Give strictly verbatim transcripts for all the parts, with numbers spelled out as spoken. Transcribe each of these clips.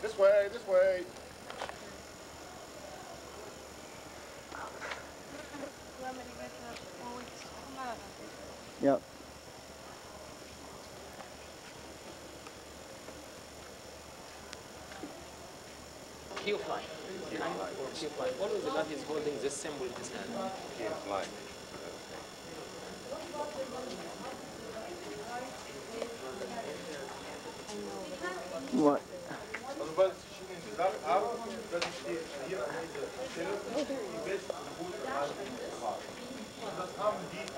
This way, this way. Yep. Geofly. Geofly. Always the God is holding this symbol in his hand. Geofly. What? Also weil es verschiedene Sachen haben, das steht hier an dieser Stelle, die besten Route das haben die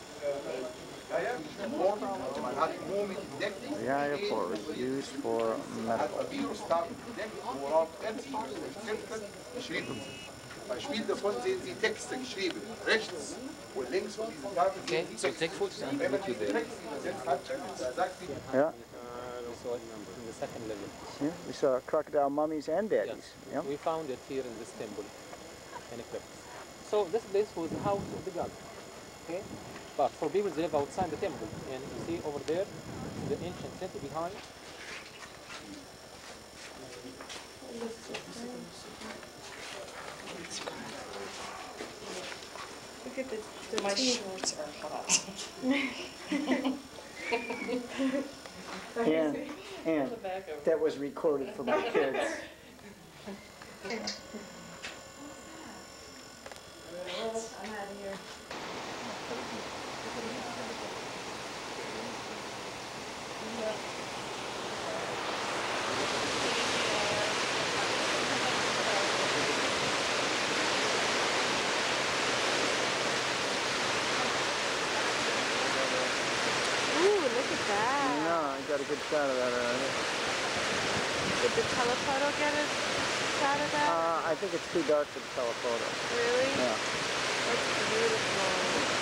man hat nur mit Deckung The I F R is used for medical. worauf geschrieben. Beispiel davon sehen Sie Texte geschrieben, rechts und links von diesen Karten. Okay, so take photos and Wenn man put you die there. Texte übersetzt hat, dann sagt sie, Yeah. We saw it in the second level. Yeah. We saw crocodile mummies and daddies. Yes. Yep. We found it here in this temple, in Eclipse. So this place was the house of the god. Okay? But for people they live outside the temple, and you see over there the ancient city behind. Look at the, the my shorts are hot. And, and that was recorded for my kids. I'm out of here. Ooh, look at that. No, I got a good shot of that already. Did the telephoto get a shot of that? Uh, I think it's too dark for the telephoto. Really? Yeah. That's beautiful.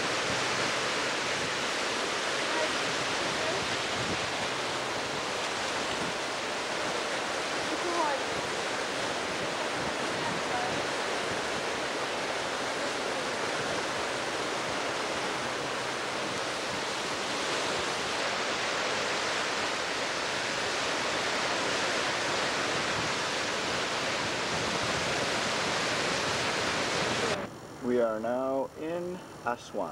We are now in Aswan.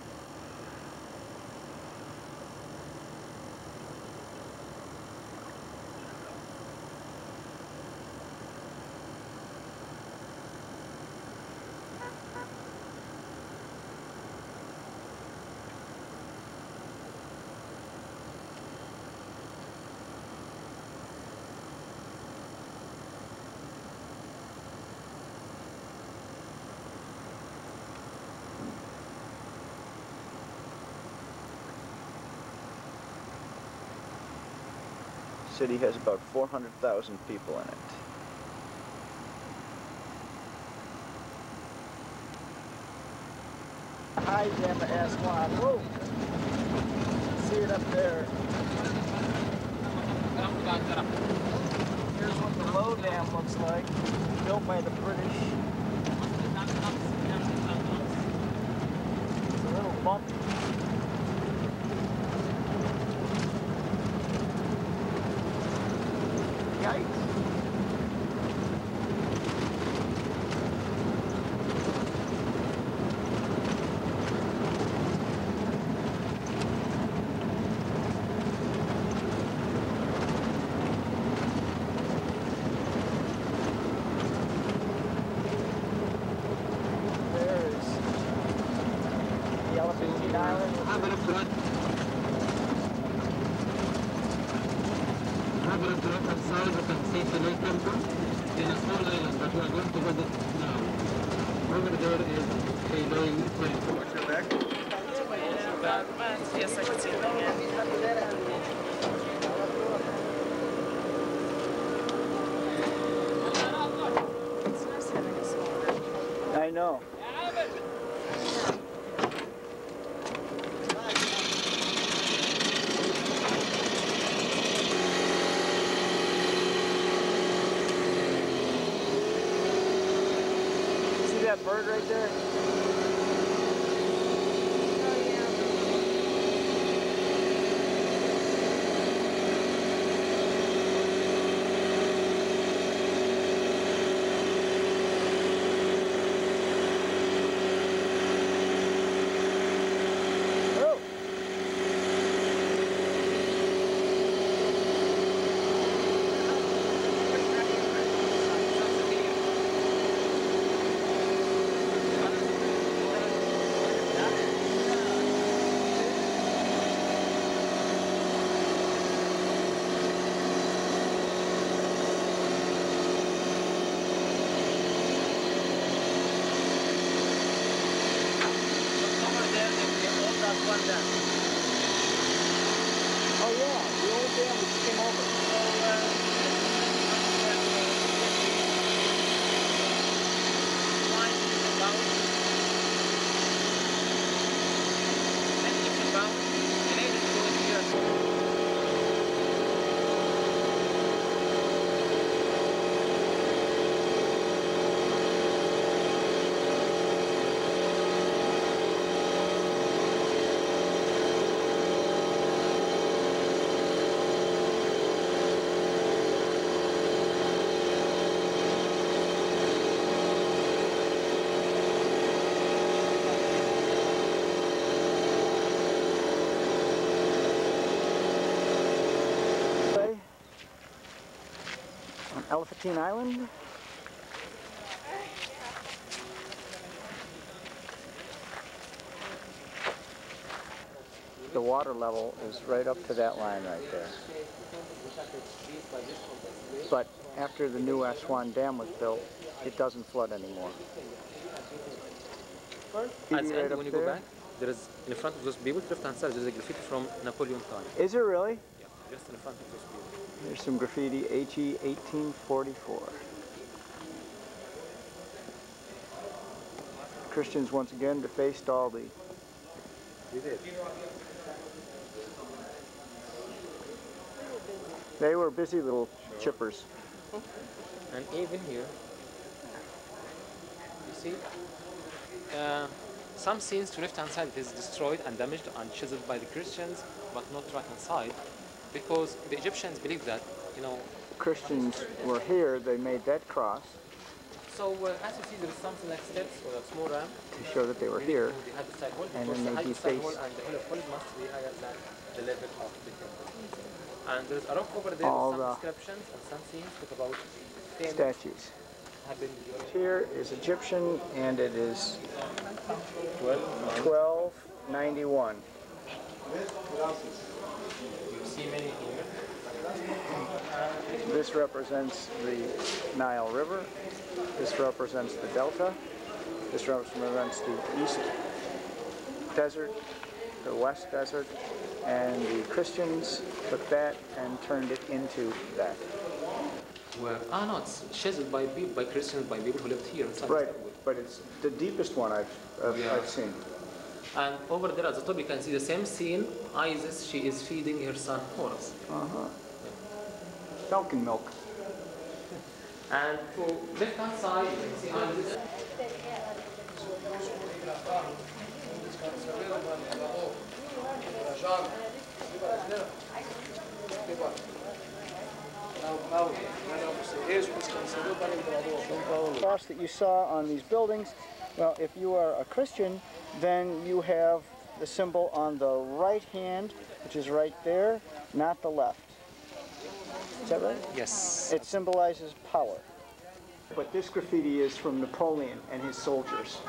City has about four hundred thousand people in it. High dam of Aswan. Whoa! See it up there. Here's what the low dam looks like, built by the British. It's a little bumpy. Yikes. There's the Elephantine Island. Over to the left side, we can see the lake temple in a small island, but we are going to visit now. Over there is a long temple. watch your back. Yes, I can see it again. It's nice having a smaller. I know. See that bird right there? On Elephantine Island. The water level is right up to that line right there. But after the new Aswan Dam was built, it doesn't flood anymore. And right when you there. go back, there is in front of those people, left hand side, there's a graffiti from Napoleon time. Is there really? Yeah, just in front of those people. There's some graffiti, H E eighteen forty-four. Christians once again defaced Aldi. They did. They were busy little chippers. And even here, you see, uh, some scenes to left hand side is destroyed and damaged and chiseled by the Christians, but not right hand side, because the Egyptians believe that, you know. Christians were here, they made that cross. So uh, as you see, there is something like steps or a small ramp to show that they were here, they had the side wall, and because then the they height of the side wall defaced and the hill of wall must be higher than the level of the temple. And there's a rock over there All with some the descriptions and some scenes talk about things statues. happened during Here is Egyptian, and it is twelve ninety-one. You see many here. This represents the Nile River. This represents the Delta. This represents the East Desert, the West Desert, and the Christians took that and turned it into that. Where, ah no, it's chiseled by people, by Christians, by people who lived here inside. Right, but it's the deepest one I've, I've, Yeah. I've seen. And over there at the top you can see the same scene. Isis, she is feeding her son Horus. Uh-huh. Milk and milk. And to left hand side you can see Isis. The cross that you saw on these buildings, well, if you are a Christian, then you have the symbol on the right hand, which is right there, not the left. Is that right? Yes. It symbolizes power. But this graffiti is from Napoleon and his soldiers.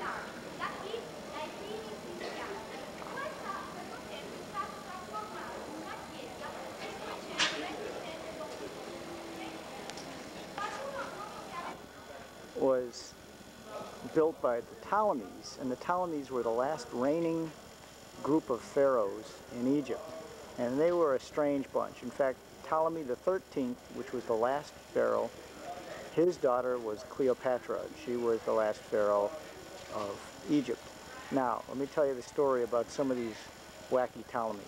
Was built by the Ptolemies, and the Ptolemies were the last reigning group of pharaohs in Egypt, and they were a strange bunch. In fact, Ptolemy the thirteenth, which was the last pharaoh, his daughter was Cleopatra. She was the last pharaoh of Egypt. Now, let me tell you the story about some of these wacky Ptolemies.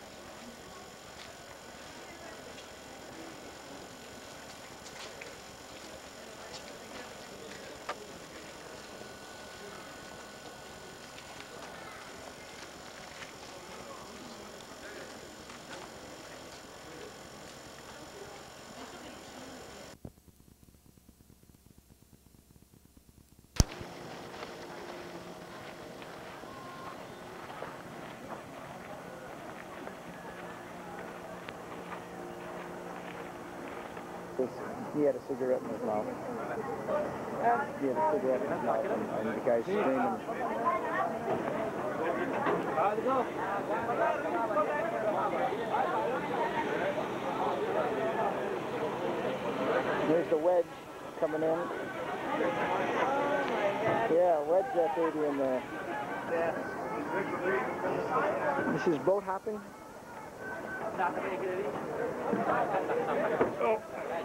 He had a cigarette in his mouth. He had a cigarette in his mouth, and, and the guy's screaming. There's the wedge coming in. Yeah, wedge that baby in there. This is boat hopping. Oh.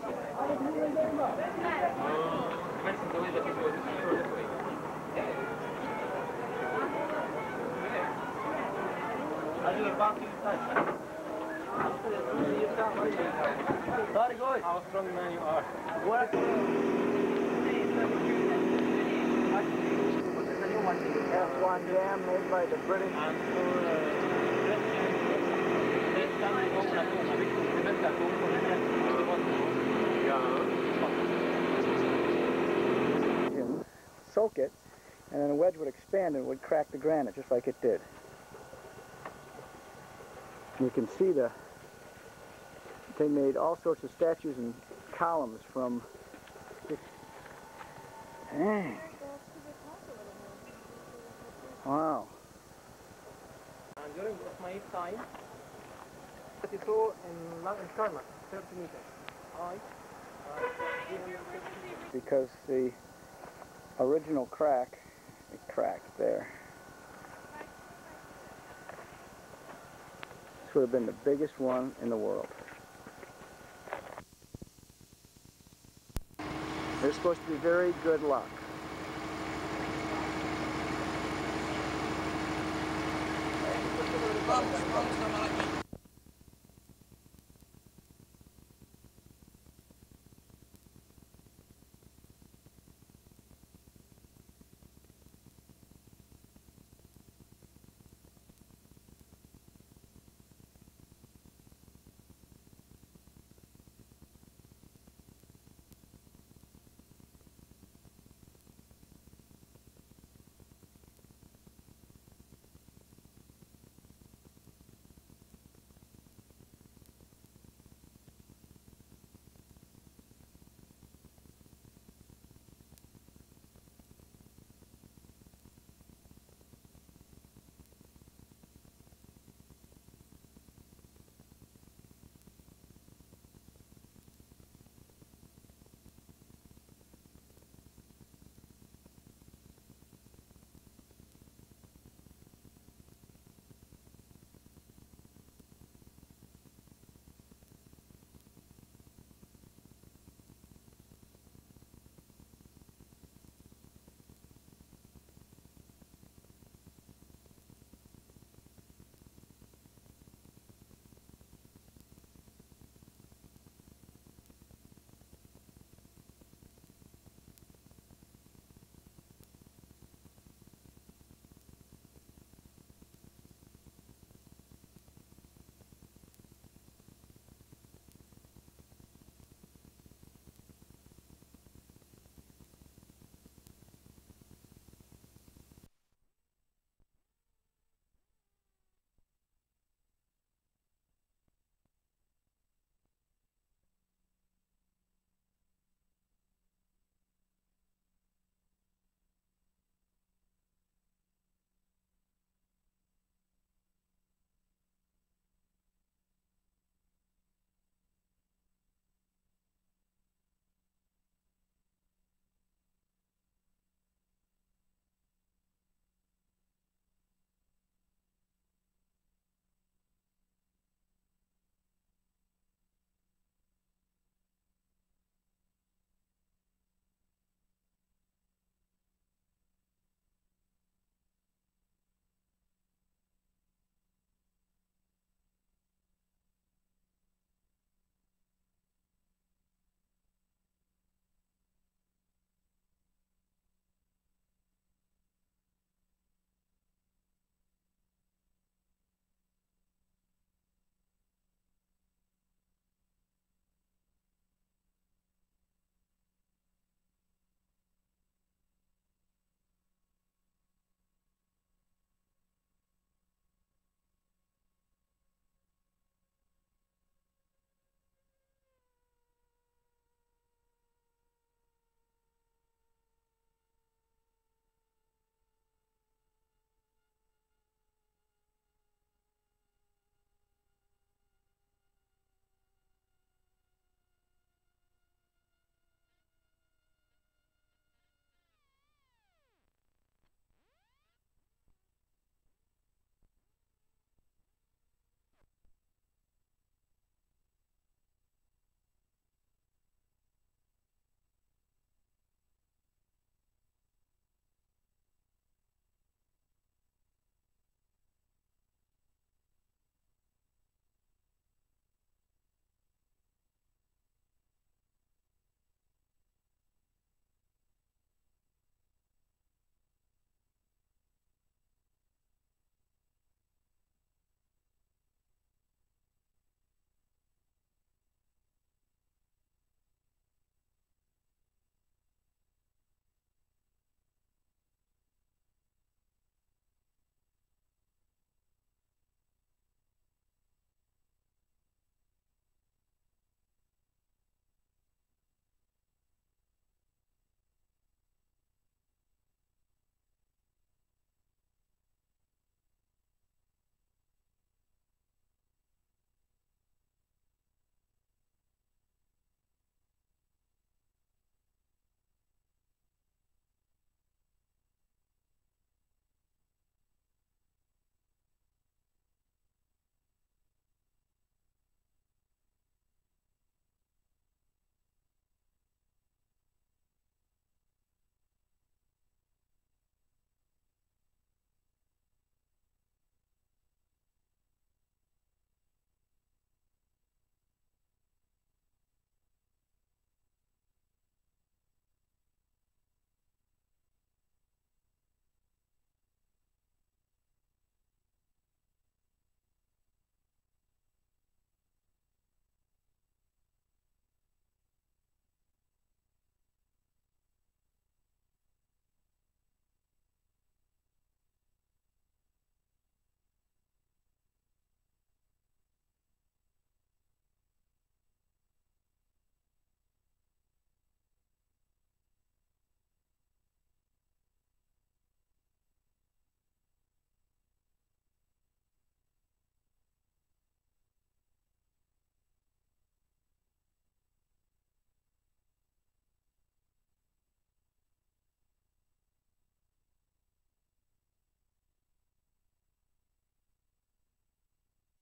How strong man you are. Aswan Dam made by the British. Soak it, and then the wedge would expand and would crack the granite just like it did. You can see the, they made all sorts of statues and columns from... Dang. Wow. And during my time, thirty-two in, in Karnak, thirty meters. High. Because the original crack, it cracked there. This would have been the biggest one in the world. There's supposed to be very good luck. Vamos, vamos,